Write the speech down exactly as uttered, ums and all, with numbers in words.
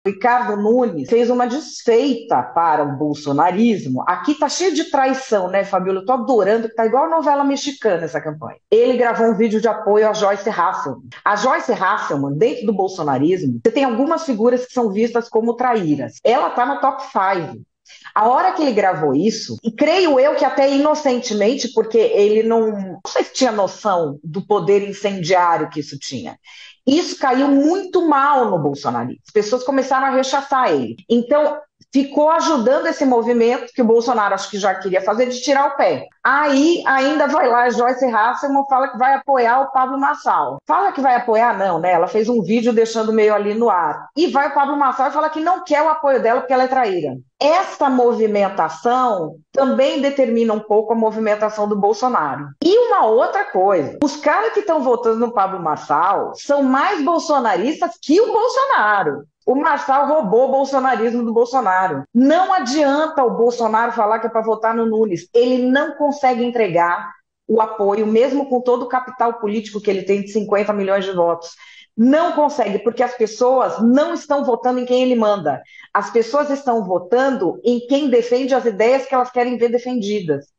Ricardo Nunes fez uma desfeita para o bolsonarismo. Aqui tá cheio de traição, né, Fabíola? Eu tô adorando, que tá igual a novela mexicana essa campanha. Ele gravou um vídeo de apoio a Joyce Hasselman. A Joyce Hasselman, dentro do bolsonarismo, você tem algumas figuras que são vistas como traíras. Ela tá no top cinco. A hora que ele gravou isso, e creio eu que até inocentemente, porque ele não, não sei se tinha noção do poder incendiário que isso tinha. Isso caiu muito mal no bolsonarismo. As pessoas começaram a rechaçar ele. Então, ficou ajudando esse movimento que o Bolsonaro acho que já queria fazer, de tirar o pé. Aí ainda vai lá a Joyce Hasselman, fala que vai apoiar o Pablo Marçal. Fala que vai apoiar, não, né? Ela fez um vídeo deixando meio ali no ar. E vai o Pablo Marçal e fala que não quer o apoio dela porque ela é traíra. Essa movimentação também determina um pouco a movimentação do Bolsonaro. E uma outra coisa, os caras que estão votando no Pablo Marçal são mais bolsonaristas que o Bolsonaro. O Marçal roubou o bolsonarismo do Bolsonaro. Não adianta o Bolsonaro falar que é para votar no Nunes. Ele não consegue entregar o apoio, mesmo com todo o capital político que ele tem de cinquenta milhões de votos. Não consegue, porque as pessoas não estão votando em quem ele manda. As pessoas estão votando em quem defende as ideias que elas querem ver defendidas.